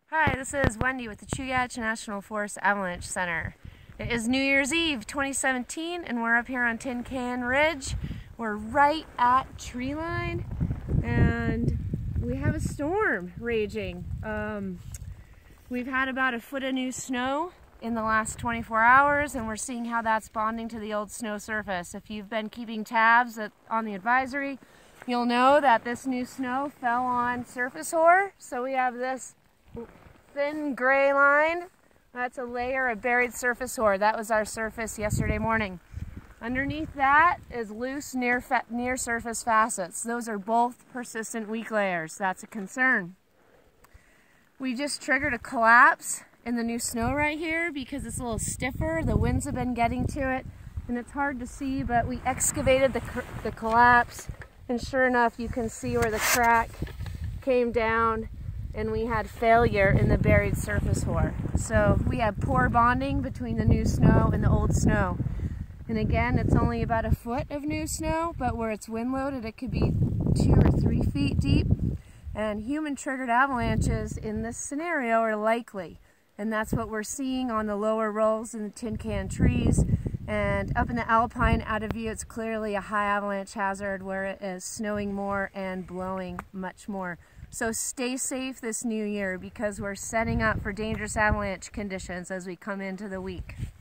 Hi, this is Wendy with the Chugach National Forest Avalanche Center. It is New Year's Eve 2017 and we're up here on Tincan Ridge. We're right at tree line and we have a storm raging. We've had about a foot of new snow in the last 24 hours and we're seeing how that's bonding to the old snow surface. If you've been keeping tabs on the advisory, you'll know that this new snow fell on surface hoar. So we have this thin gray line. That's a layer of buried surface hoar. That was our surface yesterday morning. Underneath that is loose near surface facets. Those are both persistent weak layers. That's a concern. We just triggered a collapse in the new snow right here because it's a little stiffer. The winds have been getting to it and it's hard to see, but we excavated the collapse and sure enough you can see where the crack came down and we had failure in the buried surface hoar. So we have poor bonding between the new snow and the old snow. And again, it's only about a foot of new snow, but where it's wind loaded, it could be 2 or 3 feet deep. And human triggered avalanches in this scenario are likely. And that's what we're seeing on the lower rolls in the Tincan trees. And up in the alpine out of view, it's clearly a high avalanche hazard where it is snowing more and blowing much more. So stay safe this new year because we're setting up for dangerous avalanche conditions as we come into the week.